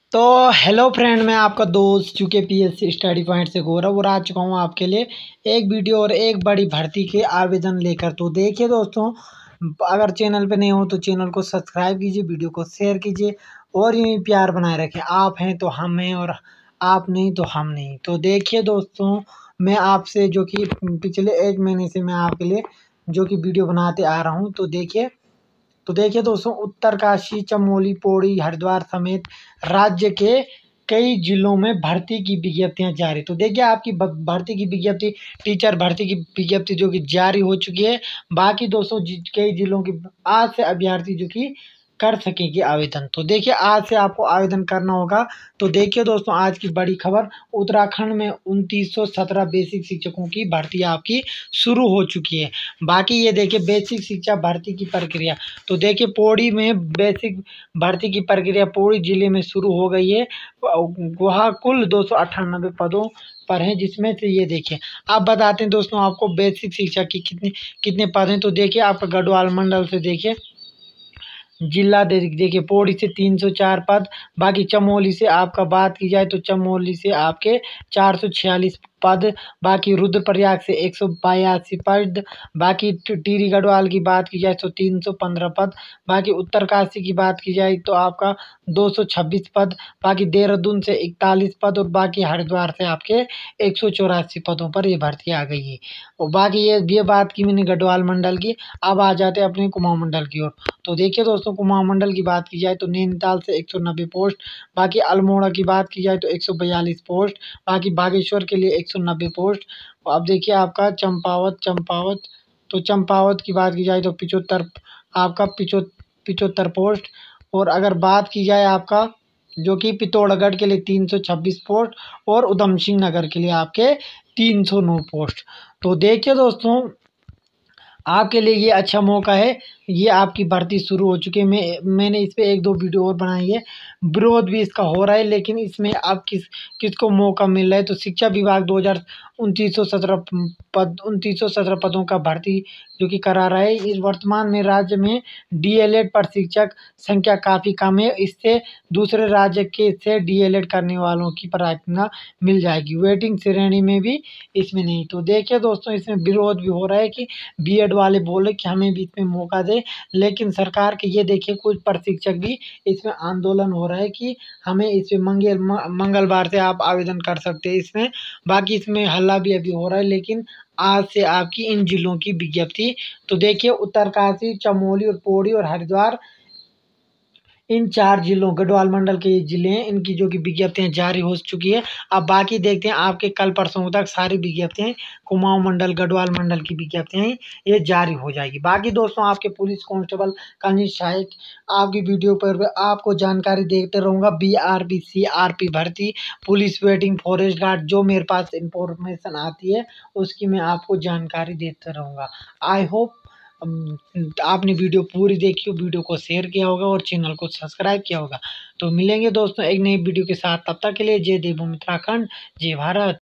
तो hello friend, मैं आपका दोस्त चूँकि पीएससी स्टडी पॉइंट से गौरव और आ चुका हूँ आपके लिए एक वीडियो और एक बड़ी भर्ती के आवेदन लेकर। तो देखिए दोस्तों, अगर चैनल पे नए हो तो चैनल को सब्सक्राइब कीजिए, वीडियो को शेयर कीजिए और यूँ ही प्यार बनाए रखें। आप हैं तो हम हैं और आप नहीं तो हम नहीं। तो देखिए दोस्तों, मैं आपसे जो कि पिछले 1 महीने से मैं आपके लिए जो कि वीडियो बनाते आ रहा हूँ। तो देखिए दोस्तों, उत्तरकाशी, चमोली, पौड़ी, हरिद्वार समेत राज्य के कई जिलों में भर्ती की विज्ञप्तियां जारी। तो देखिए, आपकी भर्ती की विज्ञप्ति, टीचर भर्ती की विज्ञप्ति जो कि जारी हो चुकी है। बाकी दोस्तों कई जिलों की आज से अभ्यर्थी जो कि कर सकेंगे आवेदन। तो देखिए, आज से आपको आवेदन करना होगा। तो देखिए दोस्तों, आज की बड़ी खबर, उत्तराखंड में 2917 बेसिक शिक्षकों की भर्ती आपकी शुरू हो चुकी है। बाकी ये देखिए, बेसिक शिक्षा भर्ती की प्रक्रिया। तो देखिए, पौड़ी में बेसिक भर्ती की प्रक्रिया पौड़ी जिले में शुरू हो गई है। वहाँ कुल 298 पदों पर हैं, जिसमें से ये देखिए, आप बताते हैं दोस्तों आपको बेसिक शिक्षा की कितने कितने पद हैं। तो देखिए, आपका गढ़वाल मंडल से देखिए जिला देखिए, पौड़ी से 304 पद। बाकी चमोली से आपका बात की जाए तो चमोली से आपके 446 पद। बाकी रुद्रप्रयाग से 182 पद। बाकी टिहरी गढ़वाल की बात की जाए तो 315 पद। बाकी उत्तरकाशी की बात की जाए तो आपका 226 पद। बाकी देहरादून से 41 पद और बाकी हरिद्वार से आपके 184 पदों पर ये भर्ती आ गई है। और बाकी ये बात की मैंने गढ़वाल मंडल की। अब आ जाते हैं अपने कुमाऊं मंडल की ओर। तो देखिए दोस्तों, कुमाऊं मंडल की बात की जाए तो नैनीताल से 190 पोस्ट। बाकी अल्मोड़ा की बात की जाए तो 142 पोस्ट। बाकी बागेश्वर के लिए 190 पोस्ट। अब देखिए, आपका चंपावत तो चंपावत की बात की जाए तो 75 पोस्ट। और अगर बात की जाए आपका जो कि पिथौरागढ़ के लिए 326 पोस्ट और उधम सिंह नगर के लिए आपके 309 पोस्ट। तो देखिए दोस्तों, आपके लिए ये अच्छा मौका है। ये आपकी भर्ती शुरू हो चुकी है। मैंने इस पे 1-2 वीडियो और बनाई है। विरोध भी इसका हो रहा है, लेकिन इसमें अब किसको मौका मिल रहा है। तो शिक्षा विभाग 2917 पदों का भर्ती जो कि करा रहा है। इस वर्तमान में राज्य में डीएलएड पर शिक्षक संख्या काफ़ी कम है। इससे दूसरे राज्य के से डीएलएड करने वालों की प्राथमिकता मिल जाएगी। वेटिंग श्रेणी में भी इसमें नहीं। तो देखिए दोस्तों, इसमें विरोध भी हो रहा है कि बीएड वाले बोले कि हमें भी इसमें मौका दें, लेकिन सरकार के ये देखिए कुछ प्रशिक्षक भी इसमें आंदोलन हो रहा है कि हमें इसमें मंगलवार से आप आवेदन कर सकते हैं इसमें। बाकी इसमें हल्ला भी अभी हो रहा है, लेकिन आज से आपकी इन जिलों की विज्ञप्ति। तो देखिए, उत्तरकाशी, चमोली और पौड़ी और हरिद्वार, इन 4 जिलों, गढ़वाल मंडल के ये जिले हैं, इनकी जो कि विज्ञप्तियाँ जारी हो चुकी है। अब बाकी देखते हैं आपके कल परसों तक सारी विज्ञप्तियाँ, कुमाऊं मंडल, गढ़वाल मंडल की विज्ञप्तियाँ ये जारी हो जाएगी। बाकी दोस्तों, आपके पुलिस कांस्टेबल, खनिज सहायक, आपकी वीडियो पर आपको जानकारी देते रहूँगा। बीआरबी, सीआरपी भर्ती, पुलिस वेटिंग, फॉरेस्ट गार्ड, जो मेरे पास इंफॉर्मेशन आती है उसकी मैं आपको जानकारी देता रहूँगा। आई होप आपने वीडियो पूरी देखी हो, वीडियो को शेयर किया होगा और चैनल को सब्सक्राइब किया होगा। तो मिलेंगे दोस्तों एक नई वीडियो के साथ, तब तक के लिए जय देवभूमि उत्तराखंड, जय भारत।